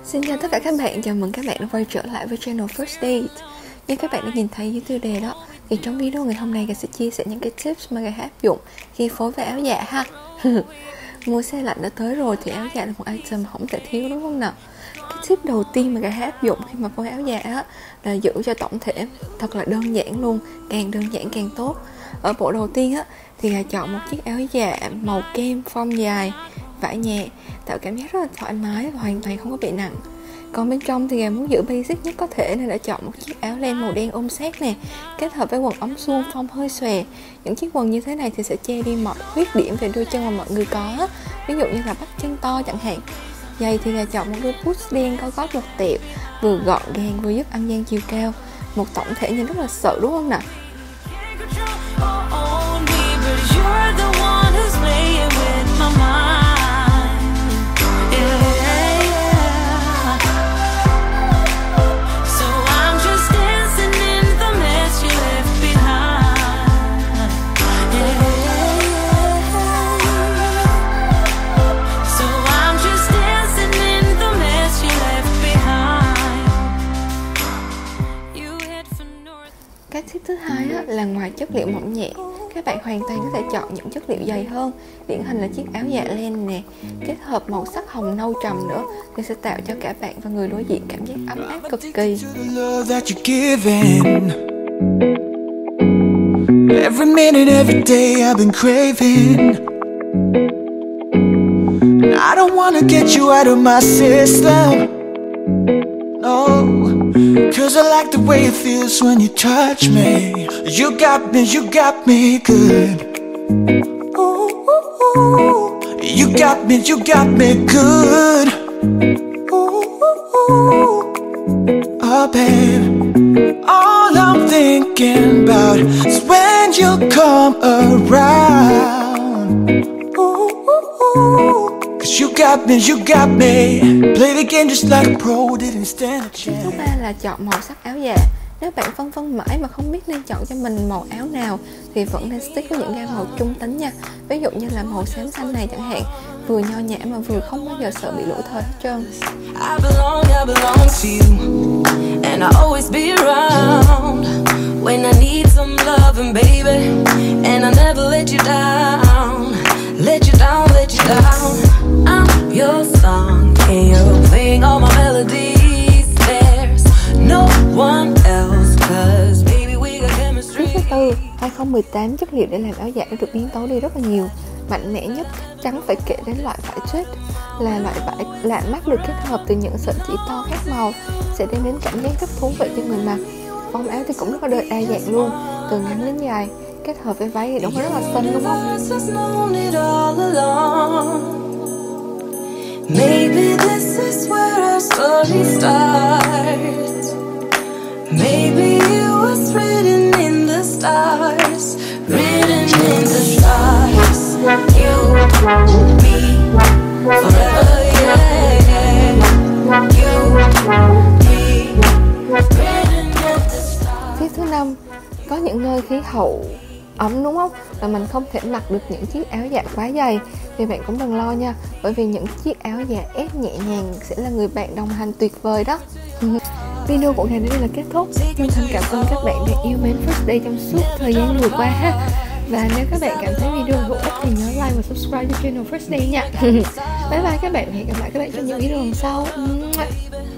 Xin chào tất cả các bạn, chào mừng các bạn đã quay trở lại với channel First Date. Như các bạn đã nhìn thấy dưới tiêu đề đó, thì trong video ngày hôm nay Gà sẽ chia sẻ những cái tips mà Gà áp dụng khi phối với áo dạ ha. Mùa xe lạnh đã tới rồi thì áo dạ là một item không thể thiếu, đúng không nào? Cái tip đầu tiên mà Gà áp dụng khi mà phối áo dạ á, là giữ cho tổng thể thật là đơn giản luôn, càng đơn giản càng tốt. Ở bộ đầu tiên á, thì Gà chọn một chiếc áo dạ màu kem phong dài, vải nhẹ, tạo cảm giác rất là thoải mái và hoàn toàn không có bị nặng. Còn bên trong thì Gà muốn giữ basic nhất có thể nên đã chọn một chiếc áo len màu đen ôm sát nè, kết hợp với quần ống suông phông hơi xòe. Những chiếc quần như thế này thì sẽ che đi mọi khuyết điểm về đôi chân mà mọi người có, ví dụ như là bắp chân to chẳng hạn. Giày thì Gà chọn một đôi boots đen có gót lật tẹo, vừa gọn gàng vừa giúp ăn gian chiều cao, một tổng thể nhìn rất là sợ, đúng không nào? Cái tip thứ hai á, là ngoài chất liệu mỏng nhẹ, các bạn hoàn toàn có thể chọn những chất liệu dày hơn. Điển hình là chiếc áo dạ len nè, kết hợp màu sắc hồng nâu trầm nữa thì sẽ tạo cho cả bạn và người đối diện cảm giác ấm áp cực kỳ. Every minute, every day I've been craving. I don't wanna get you out of my system. No, cause I like the way it feels when you touch me. You got me good. Ooh, ooh, ooh. You got me good. Ooh, ooh, ooh. Oh babe, all I'm thinking about is when you come around. Ooh, ooh, ooh. You got me. Play the game just like a pro, didn't stand a chance. Thứ ba là chọn màu sắc áo dạ. Nếu bạn phân vân mãi mà không biết nên chọn cho mình màu áo nào thì vẫn nên stick với những gam màu trung tính nha. Ví dụ như là màu xám xanh này chẳng hạn, vừa nho nhã mà vừa không bao giờ sợ bị lỗi thời hết trơn. I belong to you, and I always be around when I need some loving, baby, and I never let you down. Let you down. I'm your song, and you're playing all my melodies. There's no one else, cause baby we got chemistry. Thứ tư, 2018 chất liệu để làm áo dạ đã được biến tấu đi rất là nhiều. Mạnh mẽ nhất chắc chắn phải kể đến loại vải tweed, là loại vải lạ mắt được kết hợp từ những sợi chỉ to khác màu, sẽ đem đến cảm giác rất thú vị cho người mặc. Form áo thì cũng rất là đa dạng luôn, từ ngắn đến dài, kết hợp với váy thì đúng rất là xinh, đúng không? Maybe this is where our story starts. Maybe it was written in the stars, written in the stars. You, me, forever, yeah. You, me, written in the stars. Phía thứ 5, có những nơi khí hậu ấm, đúng không? Và mình không thể mặc được những chiếc áo dạ quá dày thì bạn cũng đừng lo nha, bởi vì những chiếc áo dạ ép nhẹ nhàng sẽ là người bạn đồng hành tuyệt vời đó. Video của ngày đến đây là kết thúc. Chân thành cảm ơn các bạn đã yêu mến First Day trong suốt thời gian vừa qua ha. Và nếu các bạn cảm thấy video hữu ích thì nhớ like và subscribe cho channel First Day nha. Bye bye các bạn, hẹn gặp lại các bạn trong những video lần sau.